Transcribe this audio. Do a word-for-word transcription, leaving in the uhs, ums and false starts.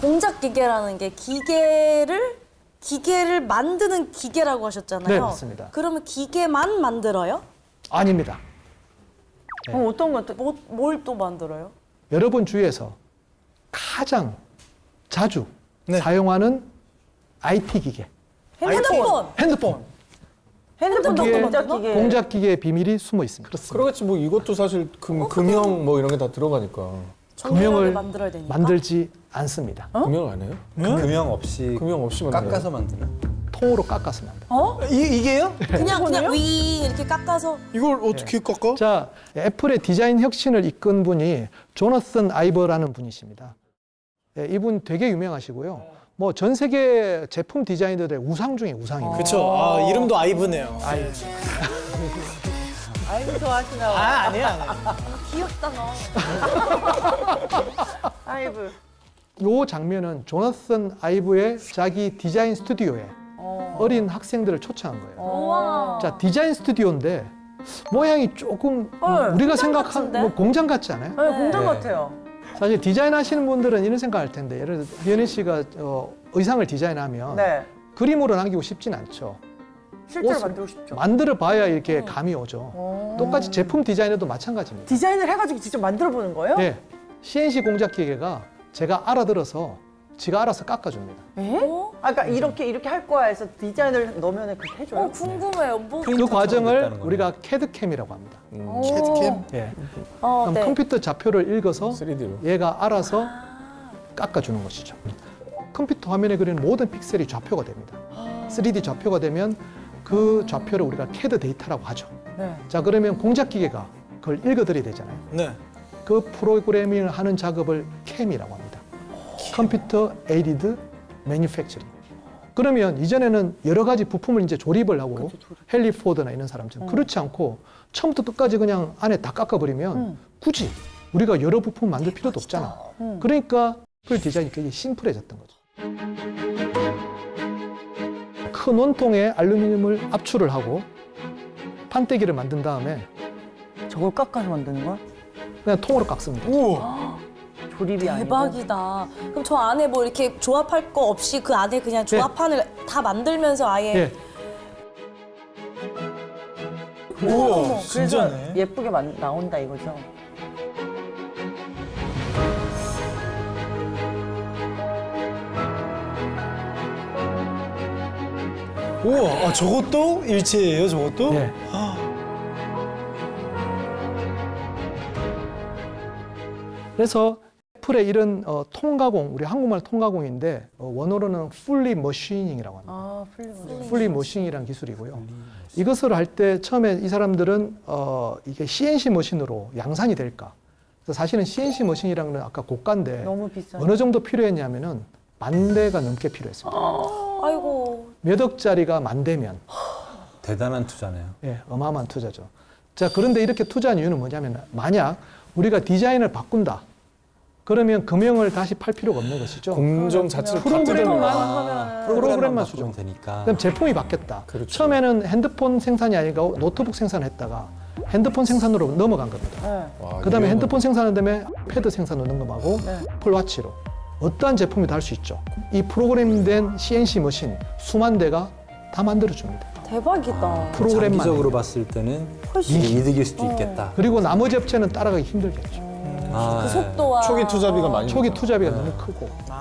공작 기계라는 게 기계를 기계를 만드는 기계라고 하셨잖아요. 네, 맞습니다. 그러면 기계만 만들어요? 아닙니다. 네. 어, 어떤 것, 뭐, 뭘 또 만들어요? 여러분 주위에서 가장 자주 네. 사용하는 아이티 기계. 핸드폰! 핸드폰. 핸드폰도 공작 기계. 공작 기계의 비밀이 숨어 있습니다. 그렇습니다. 그러겠지 뭐 이것도 사실 금, 금형 뭐 이런 게 다 들어가니까. 금형을 만들어야 되니까? 만들지 않습니다. 어? 금형 안 해요? 응? 금형 없이 금형 없이 만들어요. 깎아서 만드나? 통으로 깎아서 만들. 어? 이, 이게요? 그냥 그냥 위 이렇게 깎아서. 이걸 어떻게 네. 깎아? 자, 애플의 디자인 혁신을 이끈 분이 조나선 아이버라는 분이십니다. 예, 이분 되게 유명하시고요. 뭐 전 세계 제품 디자이너들의 우상 중에 우상입니다. 그렇죠. 아, 이름도 아이브네요. 아이브. 아이브 좋아하시나 봐. 아, 아니야. 귀엽다 너. 아이브. 이 장면은 조나선 아이브의 자기 디자인 스튜디오에 어. 어린 학생들을 초청한 거예요. 우와. 자, 디자인 스튜디오인데 모양이 조금 네, 우리가 공장 생각한 같은데? 뭐 공장 같지 않아요? 네, 공장 네. 같아요. 사실 디자인 하시는 분들은 이런 생각할 텐데, 예를 들어 현희 씨가 어, 의상을 디자인하면 네. 그림으로 남기고 싶진 않죠. 실제로 옷을 만들고 싶죠. 만들어 봐야 이렇게 감이 오죠. 어. 똑같이 제품 디자인에도 마찬가지입니다. 디자인을 해가지고 직접 만들어 보는 거예요? 네, 씨엔씨 공작 기계가 제가 알아들어서 지가 알아서 깎아줍니다. 에? 어? 아, 그러니까 이렇게 이렇게 할 거야 해서 디자인을 넣으면 그렇게 해줘요? 어 궁금해요. 뭐. 그 과정을 됐다는 거네요. 우리가 캐드캠이라고 합니다. 음. 캐드캠? 예. 어, 그럼 네. 컴퓨터 좌표를 읽어서 쓰리디로. 얘가 알아서 깎아주는 것이죠. 컴퓨터 화면에 그리는 모든 픽셀이 좌표가 됩니다. 쓰리디 좌표가 되면 그 좌표를 우리가 캐드 데이터라고 하죠. 네. 자, 그러면 공작 기계가 그걸 읽어드려야 되잖아요. 네. 그 프로그래밍을 하는 작업을 캠이라고 합니다. 컴퓨터 에이디드 매니팩처링. 그러면 이전에는 여러 가지 부품을 이제 조립을 하고 헨리 포드나 이런 사람처럼 그렇지 않고 처음부터 끝까지 그냥 안에 다 깎아버리면 음. 굳이 우리가 여러 부품 만들 필요도 없잖아. 음. 그러니까 그 디자인이 굉장히 심플해졌던 거죠. 큰 원통에 알루미늄을 압출을 하고 판때기를 만든 다음에 저걸 깎아서 만드는 거야? 그냥 통으로 깎습니다. 우와. 조립이 아니고. 대박이다. 그럼 저 안에 뭐 이렇게 조합할 거 없이 그 안에 그냥 조합판을 다 만들면서 아예. 예. 우와, 어머, 진짜네. 그래서 예쁘게 만, 나온다 이거죠? 우와, 아, 저것도 일체예요, 저것도? 예. 그래서 애플의 이런 어, 통가공, 우리 한국말 통가공인데 어, 원어로는 fully machining,이라고 합니다. 아, 플리머. fully machining이라는 기술이고요. 이것을 할 때 처음에 이 사람들은 어, 이게 씨엔씨 머신으로 양산이 될까? 그래서 사실은 씨엔씨 머신이라는 건 아까 고가인데 너무 비싸. 어느 정도 필요했냐면은 만 대가 넘게 필요했습니다. 아이고. 몇 억짜리가 만 대면 대단한 투자네요. 예, 어마어마한 투자죠. 자, 그런데 이렇게 투자한 이유는 뭐냐면 만약 우리가 디자인을 바꾼다. 그러면 금형을 다시 팔 필요가 없는 것이죠. 공정 자체를 프로그램만 아, 프로그램만 바꾸면 수정. 되니까. 그럼 제품이 바뀌었다. 그렇죠. 처음에는 핸드폰 생산이 아니고 노트북 생산했다가 핸드폰 생산으로 넘어간 겁니다. 네. 와, 그다음에 이거는- 핸드폰 생산한 다음에 패드 생산으로 넘어가고 네. 폴와치로 어떠한 제품이 다 할 수 있죠. 이 프로그램된 씨엔씨 머신 수만 대가 다 만들어줍니다. 대박이다. 프로그램만. 장기적으로 봤을 때는 훨씬. 이게 이득일 수도 있겠다. 그리고 나머지 업체는 따라가기 힘들겠죠. 아, 그 속도와. 초기 투자비가 많이 초기 들죠. 투자비가 너무 크고